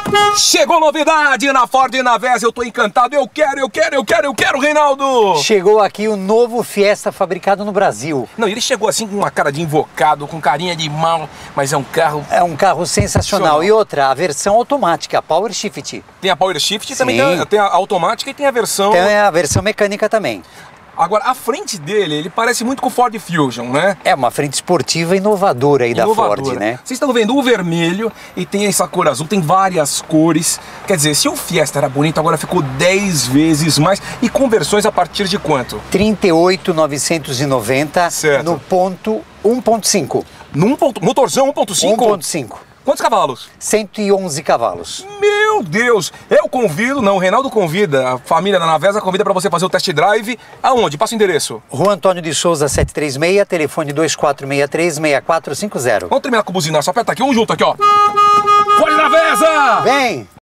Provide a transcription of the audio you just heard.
Chegou novidade na Ford e na Vezes, eu tô encantado, eu quero, Reinaldo! Chegou aqui o novo Fiesta fabricado no Brasil. Não, ele chegou assim com uma cara de invocado, com carinha de mal, mas é um carro... É um carro sensacional. E outra, a versão automática, Power Shift. Tem a Power Shift, também tem a automática e tem a versão... Tem a versão mecânica também. Agora, a frente dele, ele parece muito com o Ford Fusion, né? É uma frente esportiva inovadora aí da Ford, né? Vocês estão vendo o vermelho e tem essa cor azul, tem várias cores. Quer dizer, se o Fiesta era bonito, agora ficou 10 vezes mais. E conversões a partir de quanto? 38.990 no ponto 1.5. Motorzão 1.5? 1.5. Quantos cavalos? 111 cavalos. Meu Deus! Eu convido, não, o Reinaldo convida, a família da Navesa convida para você fazer o test drive. Aonde? Passa o endereço. Rua Antônio de Souza 736, telefone 2463-6450. Vamos terminar com o buzinaço, aperta aqui, vamos junto aqui, ó. Ford Navesa! Vem!